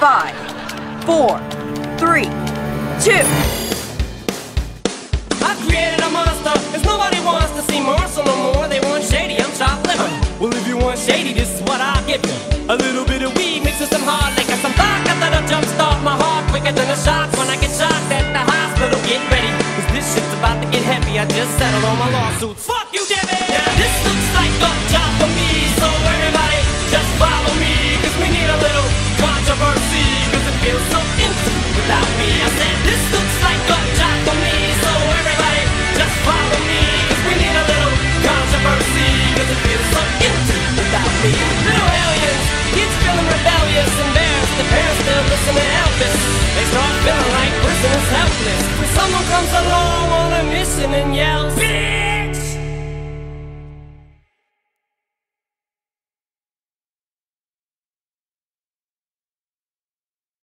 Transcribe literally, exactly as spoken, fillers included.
Five, four, three, two. I created a monster, cause nobody wants to see Marshall no more. They want shady, I'm chopped liver. Well, if you want shady, this is what I'll give you. A little bit of weed mixed with some hard liquor, some vodka that'll jumpstart my heart quicker than a shot when I get shot at the hospital. Get ready, cause this shit's about to get heavy. I just settled all my lawsuits. Fuck!